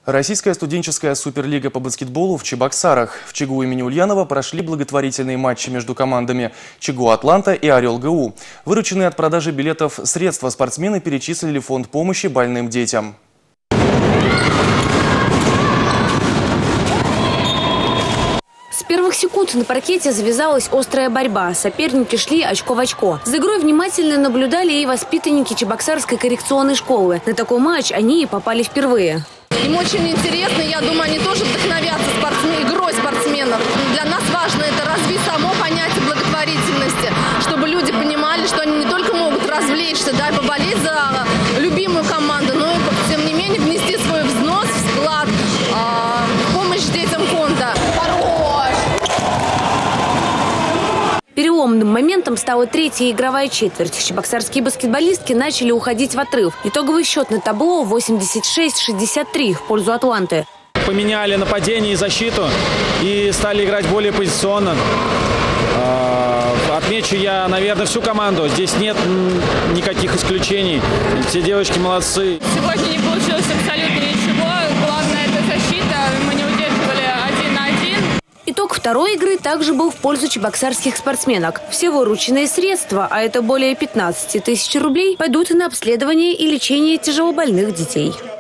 Российская студенческая суперлига по баскетболу в Чебоксарах. В ЧГУ имени Ульянова прошли благотворительные матчи между командами ЧГУ «Атланта» и «Орел-ГУ». Вырученные от продажи билетов средства спортсмены перечислили в фонд помощи больным детям. С первых секунд на паркете завязалась острая борьба. Соперники шли очко в очко. За игрой внимательно наблюдали и воспитанники Чебоксарской коррекционной школы. На такой матч они и попали впервые. Им очень интересно, я думаю, они тоже вдохновятся игрой спортсменов. Для нас важно это развить само понятие благотворительности, чтобы люди понимали, что они не только могут развлечься, да, и поболеть за любимую команду, но и, тем не менее, внести свой взнос в вклад в помощь детям фонда. Переломным моментом стала третья игровая четверть. Чебоксарские баскетболистки начали уходить в отрыв. Итоговый счет на табло 86-63 в пользу «Атланты». Поменяли нападение и защиту и стали играть более позиционно. Отмечу я, наверное, всю команду. Здесь нет никаких исключений. Все девочки молодцы. Сегодня не получилось абсолютно ничего. Главное – это защита. Мы не удерживали 1 на 1. Итог второй игры также был в пользу чебоксарских спортсменок. Все вырученные средства, а это более 15 тысяч рублей, пойдут на обследование и лечение тяжелобольных детей.